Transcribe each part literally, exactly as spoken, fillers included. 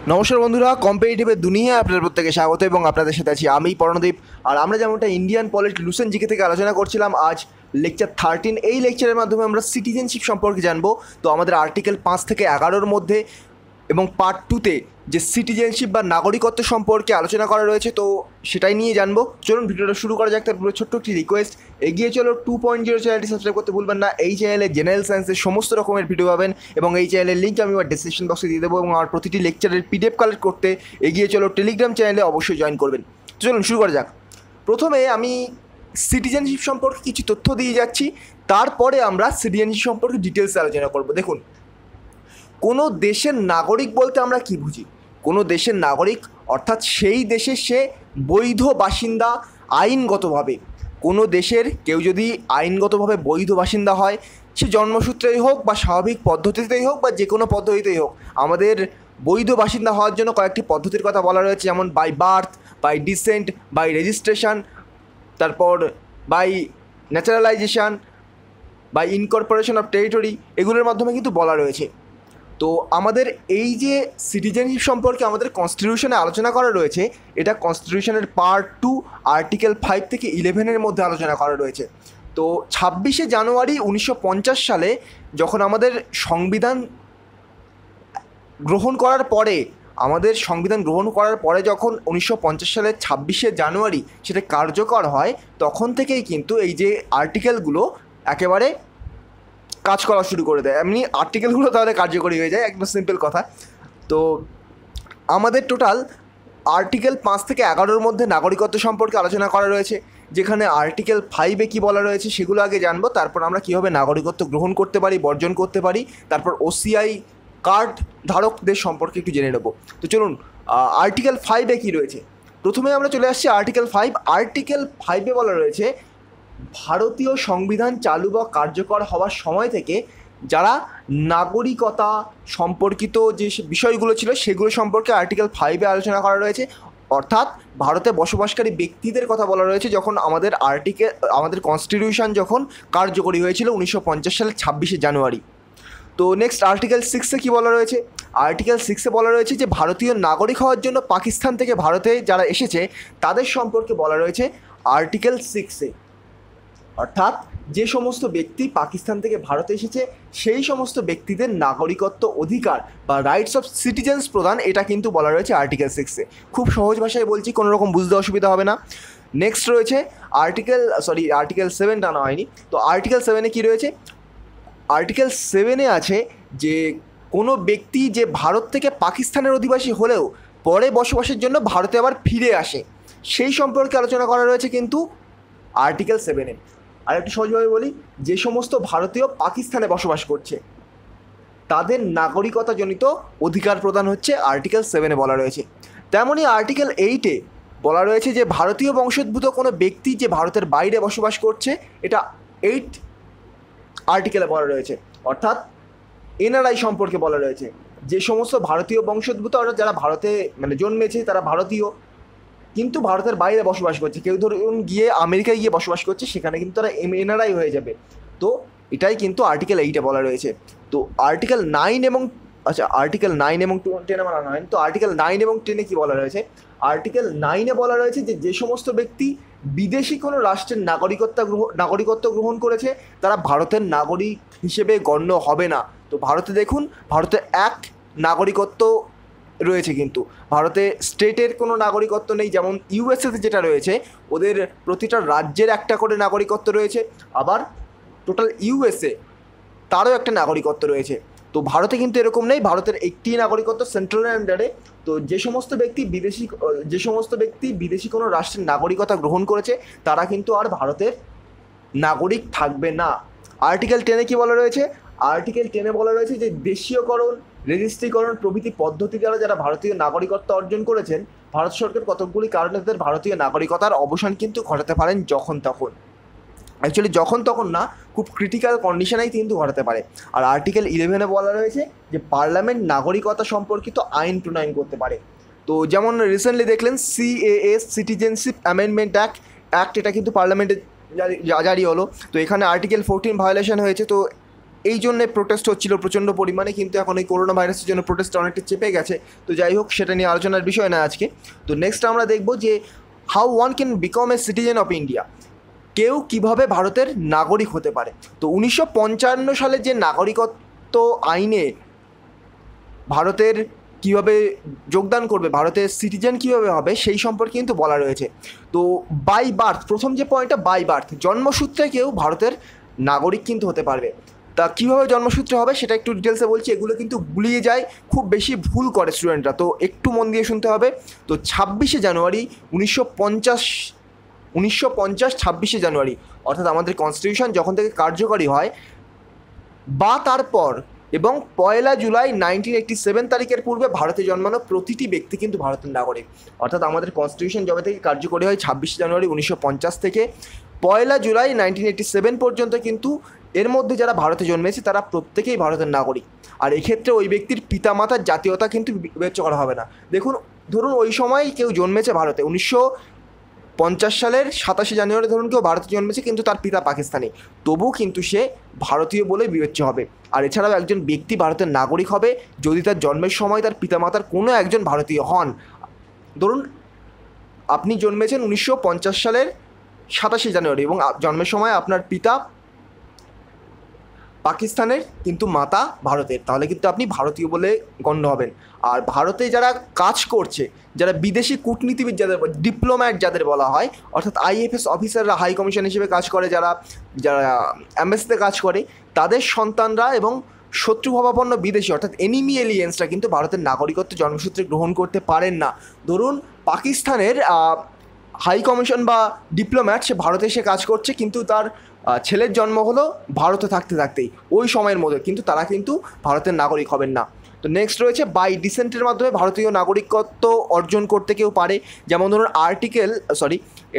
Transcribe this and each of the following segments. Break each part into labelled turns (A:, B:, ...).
A: নমস্কার বন্ধুরা, কম্পিটিটিভের দুনিয়ায় আপনাদের প্রত্যেকে স্বাগত এবং আপনাদের সাথে আছি আমি পর্ণদীপ। আর আমরা যেমনটা ইন্ডিয়ান পলিটি লুসেন জিকে থেকে আলোচনা করছিলাম, আজ লেকচার থার্টিন। এই লেকচারের মাধ্যমে আমরা সিটিজেনশিপ সম্পর্কে জানবো। তো আমাদের আর্টিকেল পাঁচ থেকে এগারোর মধ্যে এবং পার্ট টুতে যে সিটিজেনশিপ বা নাগরিকত্ব সম্পর্কে আলোচনা করা রয়েছে, তো সেটাই নিয়ে জানবো। চলুন ভিডিওটা শুরু করা যাক। তার পুরো ছোট্ট একটি রিকোয়েস্ট, এগিয়ে চলো টু পয়েন্ট জিরো চ্যানেলটি সাবস্ক্রাইব করতে ভুলবেন না। এই চ্যানেলে জেনারেল সায়েন্সের সমস্ত রকমের ভিডিও পাবেন এবং এই চ্যানেলের লিঙ্ক আমি আমার ডিসক্রিপশন বক্সে দিয়ে দেবো। এবং আমার প্রতিটি লেকচারের পিডিএফ কালেক্ট করতে এগিয়ে চলো টেলিগ্রাম চ্যানেলে অবশ্যই জয়েন করবেন। চলুন শুরু করা যাক। প্রথমে আমি সিটিজেনশিপ সম্পর্কে কিছু তথ্য দিয়ে যাচ্ছি, তারপরে আমরা সিটিজেনশিপ সম্পর্কে ডিটেলসে আলোচনা করব। দেখুন, কোনো দেশের নাগরিক বলতে আমরা কি বুঝি? কোনো দেশের নাগরিক অর্থাৎ সেই দেশের সে বৈধ বাসিন্দা আইনগতভাবে। কোনো দেশের কেউ যদি আইনগতভাবে বৈধ বাসিন্দা হয়, সে জন্মসূত্রেই হোক বা স্বাভাবিক পদ্ধতিতেই হোক বা যে কোনো পদ্ধতিতেই হোক, আমাদের বৈধ বাসিন্দা হওয়ার জন্য কয়েকটি পদ্ধতির কথা বলা রয়েছে, যেমন by birth, by descent, by registration, তারপর by naturalisation, by incorporation of territory, এগুলোর মাধ্যমে কিন্তু বলা রয়েছে। তো আমাদের এই যে সিটিজেনশিপ সম্পর্কে আমাদের কনস্টিটিউশনে আলোচনা করা রয়েছে, এটা কনস্টিটিউশনের পার্ট টু আর্টিকেল ফাইভ থেকে ইলেভেনের মধ্যে আলোচনা করা রয়েছে। তো ছাব্বিশে জানুয়ারি উনিশশো পঞ্চাশ সালে যখন আমাদের সংবিধান গ্রহণ করার পরে আমাদের সংবিধান গ্রহণ করার পরে যখন উনিশশো পঞ্চাশ সালের ছাব্বিশে জানুয়ারি সেটা কার্যকর হয়, তখন থেকেই কিন্তু এই যে আর্টিকেলগুলো একেবারে কাজ করা শুরু করে দেয়। এমনি আর্টিকেলগুলো তাহলে কার্যকরী হয়ে যায়, একদম সিম্পল কথা। তো আমাদের টোটাল আর্টিকেল পাঁচ থেকে এগারোর মধ্যে নাগরিকত্ব সম্পর্কে আলোচনা করা রয়েছে, যেখানে আর্টিকেল ফাইভে কী বলা রয়েছে সেগুলো আগে জানবো, তারপর আমরা কীভাবে নাগরিকত্ব গ্রহণ করতে পারি, বর্জন করতে পারি, তারপর ওসিআই কার্ড ধারকদের সম্পর্কে একটু জেনে নেব। তো চলুন, আর্টিকেল ফাইভে কী রয়েছে প্রথমে আমরা চলে আসছি। আর্টিকেল ফাইভ আর্টিকেল ফাইভে বলা রয়েছে, ভারতীয় সংবিধান চালু বা কার্যকর হওয়ার সময় থেকে যারা নাগরিকতা সম্পর্কিত যে বিষয়গুলো ছিল সেগুলো সম্পর্কে আর্টিকেল ফাইভে আলোচনা করা রয়েছে। অর্থাৎ ভারতে বসবাসকারী ব্যক্তিদের কথা বলা রয়েছে যখন আমাদের আর্টিকেল আমাদের কনস্টিটিউশন যখন কার্যকরী হয়েছিল উনিশশো পঞ্চাশ সালের ছাব্বিশে জানুয়ারি। তো নেক্সট আর্টিকেল সিক্সে কী বলা রয়েছে? আর্টিকেল সিক্সে বলা রয়েছে যে ভারতীয় নাগরিক হওয়ার জন্য পাকিস্তান থেকে ভারতে যারা এসেছে তাদের সম্পর্কে বলা রয়েছে আর্টিকেল সিক্সে। অর্থাৎ যে সমস্ত ব্যক্তি পাকিস্তান থেকে ভারতে এসেছে সেই সমস্ত ব্যক্তিদের নাগরিকত্ব অধিকার বা রাইটস অফ সিটিজেন্স প্রদান, এটা কিন্তু বলা রয়েছে আর্টিকেল সিক্সে। খুব সহজ ভাষায় বলছি, কোনো রকম বুঝতে অসুবিধা হবে না। নেক্সট রয়েছে আর্টিকেল সরি আর্টিকেল সেভেন টানা হয়নি। তো আর্টিকেল সেভেনে কী রয়েছে? আর্টিকেল সেভেনে আছে যে কোনো ব্যক্তি যে ভারত থেকে পাকিস্তানের অধিবাসী হলেও পরে বসবাসের জন্য ভারতে আবার ফিরে আসে, সেই সম্পর্কে আলোচনা করা রয়েছে কিন্তু আর্টিকেল সেভেনে। আর একটু সহজভাবে বলি, যে সমস্ত ভারতীয় পাকিস্তানে বসবাস করছে তাদের নাগরিকতাজনিত অধিকার প্রদান হচ্ছে আর্টিকেল সেভেনে বলা রয়েছে। তেমনই আর্টিকেল এইটে বলা রয়েছে যে ভারতীয় বংশোদ্ভূত কোনো ব্যক্তি যে ভারতের বাইরে বসবাস করছে, এটা এইট আর্টিকেলে বলা রয়েছে। অর্থাৎ এনআরআই সম্পর্কে বলা রয়েছে, যে সমস্ত ভারতীয় বংশোদ্ভূত অর্থাৎ যারা ভারতে মানে জন্মেছে, তারা ভারতীয় কিন্তু ভারতের বাইরে বসবাস করছে, কেউ ধরুন গিয়ে আমেরিকায় গিয়ে বসবাস করছে, সেখানে কিন্তু তারা এনআরআই হয়ে যাবে। তো এটাই কিন্তু আর্টিকেল এইটে বলা রয়েছে। তো আর্টিকেল নাইন এবং আচ্ছা আর্টিকেল নাইন এবং টেন আমার নাইন তো আর্টিকেল নাইন এবং টেনে কী বলা রয়েছে? আর্টিকেল নাইনে বলা রয়েছে যে যে সমস্ত ব্যক্তি বিদেশি কোনো রাষ্ট্রের নাগরিকত্ব গ্রহণ নাগরিকত্ব গ্রহণ করেছে তারা ভারতের নাগরিক হিসেবে গণ্য হবে না। তো ভারতে দেখুন, ভারতে এক নাগরিকত্ব রয়েছে, কিন্তু ভারতে স্টেটের কোনো নাগরিকত্ব নেই। যেমন ইউএসএতে যেটা রয়েছে, ওদের প্রতিটা রাজ্যের একটা করে নাগরিকত্ব রয়েছে, আবার টোটাল ইউএসএ তারও একটা নাগরিকত্ব রয়েছে। তো ভারতে কিন্তু এরকম নেই, ভারতের একটি নাগরিকত্ব সেন্ট্রালের আন্ডারে। তো যে সমস্ত ব্যক্তি বিদেশি যে সমস্ত ব্যক্তি বিদেশি কোনো রাষ্ট্রের নাগরিকতা গ্রহণ করেছে তারা কিন্তু আর ভারতের নাগরিক থাকবে না। আর্টিকেল টেনে কী বলা রয়েছে? আর্টিকেল টেনে বলা রয়েছে যে দেশীয়করণ, রেজিস্ট্রিকরণ প্রভৃতি পদ্ধতি দ্বারা যারা ভারতীয় নাগরিকত্ব অর্জন করেছেন, ভারত সরকার কতকগুলি কারণে তাদের ভারতীয় নাগরিকতার অবসান কিন্তু ঘটাতে পারেন যখন তখন। অ্যাকচুয়ালি যখন তখন না, খুব ক্রিটিক্যাল কন্ডিশনেই কিন্তু ঘটাতে পারে। আর আর্টিকেল ইলেভেনে বলা রয়েছে যে পার্লামেন্ট নাগরিকতা সম্পর্কিত আইন প্রণয়ন করতে পারে। তো যেমন রিসেন্টলি দেখলেন CAA citizenship amendment act act এটা কিন্তু পার্লামেন্টে জারি হলো। তো এখানে আর্টিকেল ফোরটিন ভায়োলেশন হয়েছে। তো এই জন্যে প্রোটেস্ট হচ্ছিল প্রচণ্ড পরিমাণে, কিন্তু এখন এই করোনা ভাইরাসের জন্য প্রোটেস্ট অনেকটা চেপে গেছে। তো যাই হোক, সেটা নিয়ে আলোচনার বিষয় না আজকে। তো নেক্সট আমরা দেখব যে how one can become a citizen of India, কেউ কিভাবে ভারতের নাগরিক হতে পারে। তো উনিশশো পঞ্চান্ন সালে যে নাগরিকত্ব আইনে ভারতের কীভাবে যোগদান করবে, ভারতের সিটিজেন কীভাবে হবে, সেই সম্পর্কে কিন্তু বলা রয়েছে। তো বাই বার্থ, প্রথম যে পয়েন্টটা বাই বার্থ, জন্মসূত্রে কেউ ভারতের নাগরিক কিন্তু হতে পারবে। তা কীভাবে জন্মসূত্রে হবে সেটা একটু ডিটেলসে বলছি, এগুলো কিন্তু গুলিয়ে যায়, খুব বেশি ভুল করে স্টুডেন্টরা, তো একটু মন দিয়ে শুনতে হবে। তো ছাব্বিশে জানুয়ারি উনিশশো পঞ্চাশ উনিশশো পঞ্চাশ ছাব্বিশে জানুয়ারি, অর্থাৎ আমাদের কনস্টিটিউশন যখন থেকে কার্যকরী হয় বা তারপর, এবং পয়লা জুলাই নাইনটিন এইটটি সেভেন তারিখের পূর্বে ভারতে জন্মানো প্রতিটি ব্যক্তি কিন্তু ভারতের নাগরিক। অর্থাৎ আমাদের কনস্টিটিউশন যবে থেকে কার্যকরী হয় ছাব্বিশে জানুয়ারি উনিশশো পঞ্চাশ থেকে পয়লা জুলাই নাইনটিন এইটটি সেভেন পর্যন্ত, কিন্তু এর মধ্যে যারা ভারতে জন্মেছে তারা প্রত্যেকেই ভারতের নাগরিক। আর এক্ষেত্রে ওই ব্যক্তির পিতামাতার জাতীয়তা কিন্তু বিবেচ্য করা হবে না। দেখুন, ধরুন ওই সময় কেউ জন্মেছে ভারতে, উনিশশো পঞ্চাশ সালের সাতাশে জানুয়ারি ধরুন কেউ ভারতে জন্মেছে, কিন্তু তার পিতা পাকিস্তানি, তবু কিন্তু সে ভারতীয় বলে বিবেচ্য হবে। আর এছাড়াও একজন ব্যক্তি ভারতের নাগরিক হবে যদি তার জন্মের সময় তার পিতামাতার কোনো একজন ভারতীয় হন। ধরুন আপনি জন্মেছেন উনিশশো পঞ্চাশ সালের সাতাশে জানুয়ারি এবং জন্মের সময় আপনার পিতা পাকিস্তানের কিন্তু মাতা ভারতের, তাহলে কিন্তু আপনি ভারতীয় বলে গণ্য হবেন। আর ভারতে যারা কাজ করছে, যারা বিদেশি কূটনীতিবিদ যাদের, ডিপ্লোম্যাট যাদের বলা হয়, অর্থাৎ আইএফএস অফিসাররা হাই কমিশন হিসেবে কাজ করে, যারা যারা অ্যাম্বাসিতে কাজ করে, তাদের সন্তানরা এবং শত্রুভাবাপন্ন বিদেশি অর্থাৎ এনিমি এলিয়েন্সরা কিন্তু ভারতের নাগরিকত্ব জন্মসূত্রে গ্রহণ করতে পারেন না। ধরুন পাকিস্তানের হাই কমিশন বা ডিপ্লোম্যাট, সে ভারতে এসে কাজ করছে, কিন্তু তার ছেলের জন্ম হলো ভারতে থাকতে থাকতেই ওই সময়ের মধ্যে, কিন্তু তারা কিন্তু ভারতের নাগরিক হবেন না। তো নেক্সট রয়েছে বাই ডিসেন্টের মাধ্যমে ভারতীয় নাগরিকত্ব অর্জন করতে কেউ পারে, যেমন ধরুন আর্টিকেল সরি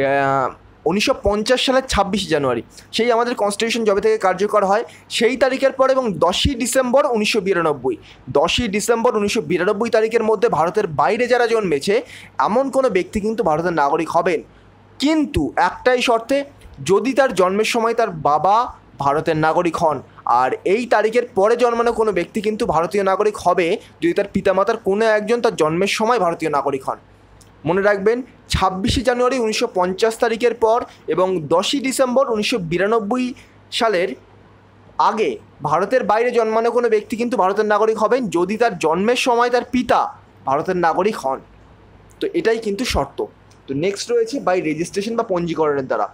A: উনিশশো পঞ্চাশ সালের ছাব্বিশে জানুয়ারি, সেই আমাদের কনস্টিটিউশন যবে থেকে কার্যকর হয় সেই তারিখের পর, এবং দশই ডিসেম্বর উনিশশো বিরানব্বই দশই ডিসেম্বর উনিশশো বিরানব্বই তারিখের মধ্যে ভারতের বাইরে যারা জন্মেছে এমন কোনো ব্যক্তি কিন্তু ভারতের নাগরিক হবেন, কিন্তু একটাই শর্তে, যদি তার জন্মের সময় তার বাবা ভারতের নাগরিক হন। আর এই তারিখের পরে জন্মানো কোনো ব্যক্তি কিন্তু ভারতীয় নাগরিক হবে যদি তার পিতামাতার কোনো একজন তার জন্মের সময় ভারতীয় নাগরিক হন। মনে রাখবেন, ছাব্বিশে জানুয়ারি উনিশশো পঞ্চাশ তারিখের পর এবং দশই ডিসেম্বর উনিশশো বিরানব্বই সালের আগে ভারতের বাইরে জন্মানো কোনো ব্যক্তি কিন্তু ভারতের নাগরিক হবেন যদি তার জন্মের সময় তার পিতা ভারতের নাগরিক হন। তো এটাই কিন্তু শর্ত। তো নেক্সট রয়েছে বাই রেজিস্ট্রেশন বা পঞ্জীকরণের দ্বারা।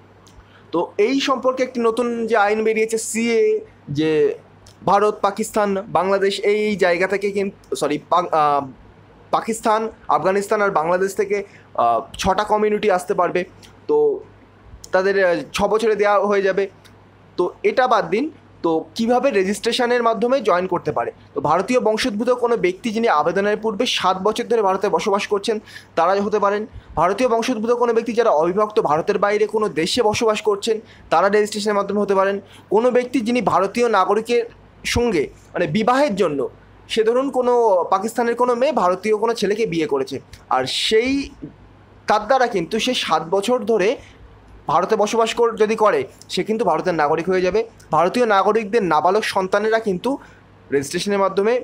A: তো এই সম্পর্কে একটি নতুন যে আইন বেরিয়েছে সিএ, যে ভারত, পাকিস্তান, বাংলাদেশ এই জায়গা থেকে কিন্তু সরি পাকিস্তান, আফগানিস্তান আর বাংলাদেশ থেকে ছটা কমিউনিটি আসতে পারবে, তো তাদের ছ বছরে দেওয়া হয়ে যাবে। তো এটা বাদ দিন, তো কিভাবে রেজিস্ট্রেশনের মাধ্যমে জয়েন করতে পারে। তো ভারতীয় বংশোদ্ভূত কোনো ব্যক্তি যিনি আবেদনের পূর্বে সাত বছর ধরে ভারতে বসবাস করছেন তারা হতে পারেন। ভারতীয় বংশোদ্ভূত কোনো ব্যক্তি যারা অবিভক্ত ভারতের বাইরে কোনো দেশে বসবাস করছেন তারা রেজিস্ট্রেশনের মাধ্যমে হতে পারেন। কোনো ব্যক্তি যিনি ভারতীয় নাগরিকের সঙ্গে মানে বিবাহের জন্য, সে ধরুন কোনো পাকিস্তানের কোনো মেয়ে ভারতীয় কোনো ছেলেকে বিয়ে করেছে, আর সেই তার দ্বারা কিন্তু সে সাত বছর ধরে ভারতে বসবাস কর যদি করে সে কিন্তু ভারতের নাগরিক হয়ে যাবে। ভারতীয় নাগরিকদের নাবালক সন্তানেরা কিন্তু রেজিস্ট্রেশনের মাধ্যমে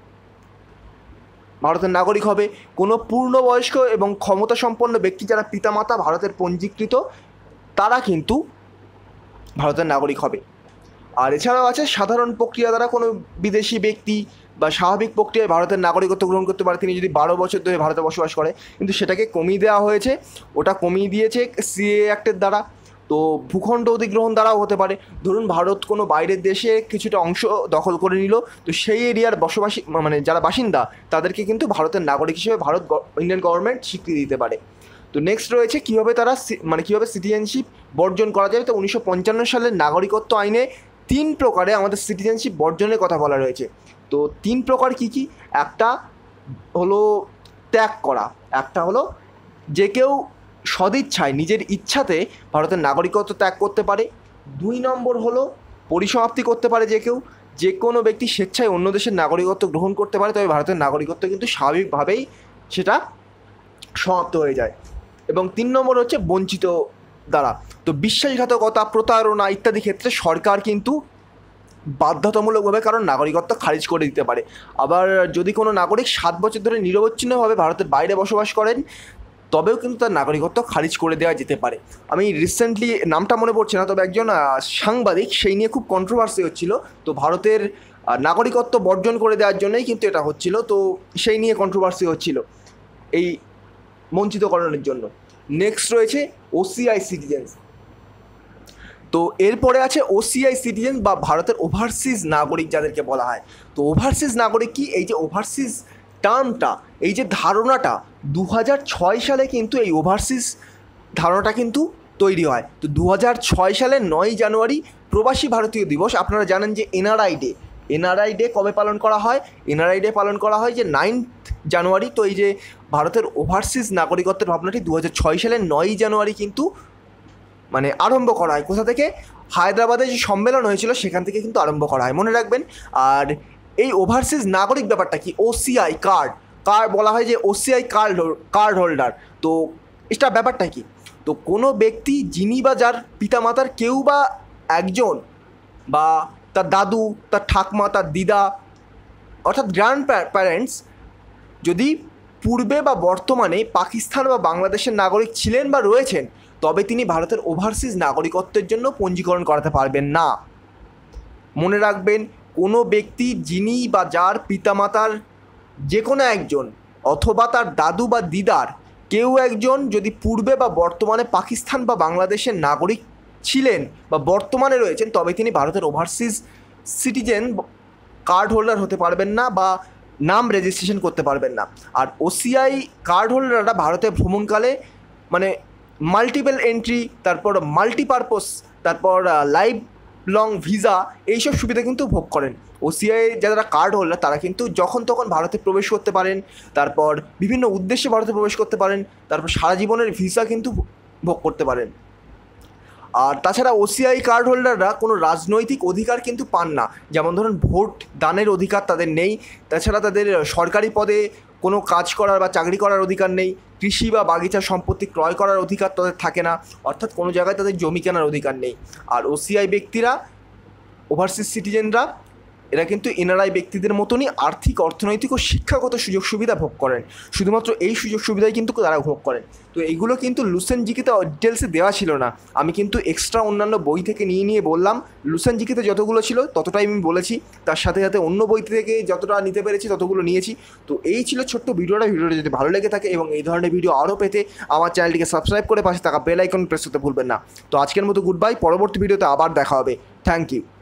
A: ভারতের নাগরিক হবে। কোনো পূর্ণবয়স্ক এবং ক্ষমতাসম্পন্ন ব্যক্তি যারা পিতামাতা ভারতের পঞ্জীকৃত তারা কিন্তু ভারতের নাগরিক হবে। আর এছাড়াও আছে সাধারণ প্রক্রিয়া দ্বারা কোনো বিদেশি ব্যক্তি বা স্বাভাবিক প্রক্রিয়ায় ভারতের নাগরিকত্ব গ্রহণ করতে পারে তিনি যদি বারো বছর ধরে ভারতে বসবাস করে, কিন্তু সেটাকে কমিয়ে দেওয়া হয়েছে, ওটা কমিয়ে দিয়েছে সিএ অ্যাক্টের দ্বারা। তো ভূখণ্ড অধিগ্রহণ দ্বারাও হতে পারে, ধরুন ভারত কোনো বাইরের দেশে কিছুটা অংশ দখল করে নিল, তো সেই এরিয়ার বসবাসী মানে যারা বাসিন্দা তাদেরকে কিন্তু ভারতের নাগরিক হিসেবে ভারত ইন্ডিয়ান গভর্নমেন্ট স্বীকৃতি দিতে পারে। তো নেক্সট রয়েছে কীভাবে তারা মানে কীভাবে সিটিজেনশিপ বর্জন করা যাবে। তো উনিশশো পঞ্চান্ন সালের নাগরিকত্ব আইনে তিন প্রকারে আমাদের সিটিজেনশিপ বর্জনের কথা বলা রয়েছে। তো তিন প্রকার কি কি, একটা হলো ত্যাগ করা, একটা হলো যে কেউ সদিচ্ছায় নিজের ইচ্ছাতে ভারতের নাগরিকত্ব ত্যাগ করতে পারে, দুই নম্বর হলো পরিসমাপ্তি করতে পারে, যে কেউ যে কোনো ব্যক্তি স্বেচ্ছায় অন্য দেশের নাগরিকত্ব গ্রহণ করতে পারে, তবে ভারতের নাগরিকত্ব কিন্তু স্বাভাবিকভাবেই সেটা সমাপ্ত হয়ে যায়, এবং তিন নম্বর হচ্ছে বঞ্চিত দ্বারা। তো বিশ্বাসঘাতকতা, প্রতারণা ইত্যাদি ক্ষেত্রে সরকার কিন্তু বাধ্যতামূলকভাবে কারণ নাগরিকত্ব খারিজ করে দিতে পারে। আবার যদি কোনো নাগরিক সাত বছর ধরে নিরবচ্ছিন্নভাবে ভারতের বাইরে বসবাস করেন তবেও কিন্তু তার নাগরিকত্ব খারিজ করে দেওয়া যেতে পারে। আমি রিসেন্টলি নামটা মনে পড়ছে না, তবে একজন সাংবাদিক সেই নিয়ে খুব কন্ট্রোভার্সি হচ্ছিল। তো ভারতের নাগরিকত্ব বর্জন করে দেওয়ার জন্যই কিন্তু এটা হচ্ছিল, তো সেই নিয়ে কন্ট্রোভার্সি হচ্ছিল এই বঞ্চিতকরণের জন্য। নেক্সট রয়েছে ওসিআই সিটিজেন্স। তো এরপরে আছে ওসিআই সিটিজেন বা ভারতের ওভারসিজ নাগরিক যাদেরকে বলা হয়। তো ওভারসিজ নাগরিক কি? এই যে ওভারসিজ টার্মটা, এই যে ধারণাটা দু হাজার ছয় সালে কিন্তু এই ওভারসিজ ধারণাটা কিন্তু তৈরি হয়। তো দু হাজার ছয় সালের নয় জানুয়ারি প্রবাসী ভারতীয় দিবস। আপনারা জানেন যে এনআরআই ডে, এনআরআই ডে কবে পালন করা হয়? এনআরআই ডে পালন করা হয় যে নাইন্থ জানুয়ারি। তো এই যে ভারতের ওভারসিজ নাগরিকত্বের ভাবনাটি দু হাজার ছয় সালের নয় জানুয়ারি কিন্তু মানে আরম্ভ করা হয়। কোথা থেকে? হায়দ্রাবাদে যে সম্মেলন হয়েছিল সেখান থেকে কিন্তু আরম্ভ করা হয়, মনে রাখবেন। আর এই ওভারসিজ নাগরিক ব্যাপারটা কি? ওসিআই কার্ড, কার্ড বলা হয় যে ওসিআই কার্ড কার্ড হোল্ডার। তো এটা ব্যাপারটা কি? তো কোনো ব্যক্তি যিনি বা যার পিতামাতার কেউ বা একজন বা তার দাদু, তার ঠাকমা, তার দিদা অর্থাৎ গ্র্যান্ড প্যারেন্টস যদি পূর্বে বা বর্তমানে পাকিস্তান বা বাংলাদেশের নাগরিক ছিলেন বা রয়েছেন, তবে তিনি ভারতের ওভারসিজ নাগরিকত্বের জন্য পঞ্জীকরণ করাতে পারবেন না। মনে রাখবেন, কোনো ব্যক্তি যিনি বা যার পিতামাতার যে কোনো একজন অথবা তার দাদু বা দিদার কেউ একজন যদি পূর্বে বা বর্তমানে পাকিস্তান বা বাংলাদেশের নাগরিক ছিলেন বা বর্তমানে রয়েছেন, তবে তিনি ভারতের ওভারসিজ সিটিজেন কার্ড হোল্ডার হতে পারবেন না বা নাম রেজিস্ট্রেশন করতে পারবেন না। আর ওসিআই কার্ড হোল্ডাররা ভারতে ভ্রমণকালে মানে মাল্টিপল এন্ট্রি, তারপর মাল্টিপারপোজ, তারপর লাইফ লং ভিসা, এইসব সুবিধা কিন্তু ভোগ করেন। ওসিআই যারা কার্ড হোল্ডার তারা কিন্তু যখন তখন ভারতে প্রবেশ করতে পারেন, তারপর বিভিন্ন উদ্দেশ্যে ভারতে প্রবেশ করতে পারেন, তারপর সারা জীবনের ভিসা কিন্তু ভোগ করতে পারেন। আর তাছাড়া ওসিআই কার্ড হোল্ডাররা কোনো রাজনৈতিক অধিকার কিন্তু পান না, যেমন ধরুন ভোট দানের অধিকার তাদের নেই। তাছাড়া তাদের সরকারি পদে কোনো কাজ করার বা চাকরি করার অধিকার নেই। কৃষি বা বাগিচা সম্পত্তি ক্রয় করার অধিকার তাদের থাকে না, অর্থাৎ কোনো জায়গায় তাদের জমি কেনার অধিকার নেই। আর ওসিআই ব্যক্তিরা, ওভারসিজ সিটিজেনরা, এরা কিন্তু এনআরআই ব্যক্তিদের মতনই আর্থিক, অর্থনৈতিক ও শিক্ষাগত সুযোগ সুবিধা ভোগ করেন। শুধুমাত্র এই সুযোগ সুবিধাই কিন্তু তারা ভোগ করেন। তো এইগুলো কিন্তু লুসেন জিকেতে ডিটেলসে দেওয়া ছিল না, আমি কিন্তু এক্সট্রা অন্যান্য বই থেকে নিয়ে নিয়ে বললাম। লুসেন জিকেতে যতগুলো ছিল ততটাই আমি বলেছি, তার সাথে সাথে অন্য বই থেকে যতটা নিতে পেরেছি ততগুলো নিয়েছি। তো এই ছিল ছোট্ট ভিডিওটা। ভিডিওটা যদি ভালো লেগে থাকে এবং এই ধরনের ভিডিও আরও পেতে আমার চ্যানেলটিকে সাবস্ক্রাইব করে পাশে থাকা বেল আইকন প্রেস করতে ভুলবেন না। তো আজকের মতো গুড বাই, পরবর্তী ভিডিওতে আবার দেখা হবে। Thank you.